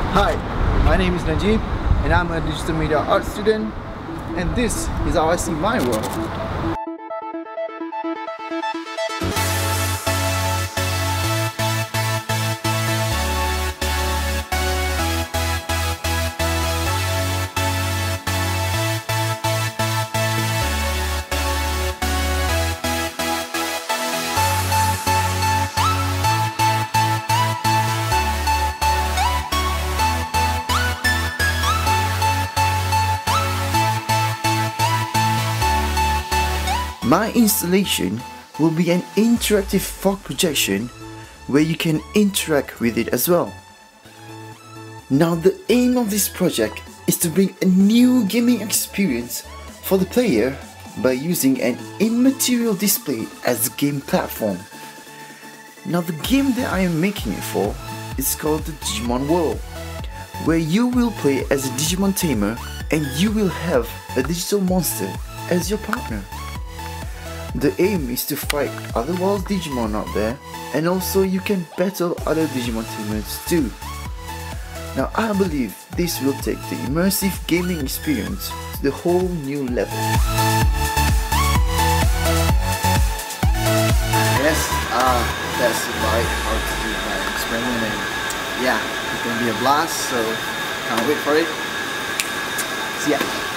Hi, my name is Najib and I'm a digital media art student, and this is how I see my world. My installation will be an interactive fog projection where you can interact with it as well. Now the aim of this project is to bring a new gaming experience for the player by using an immaterial display as the game platform. Now the game that I am making it for is called the Digimon World, where you will play as a Digimon tamer and you will have a digital monster as your partner. The aim is to fight other wild Digimon out there, and also you can battle other Digimon teammates too. Now I believe this will take the immersive gaming experience to the whole new level. Yes, that's about how to do my experiment, and yeah, it's gonna be a blast, so can't wait for it. See ya!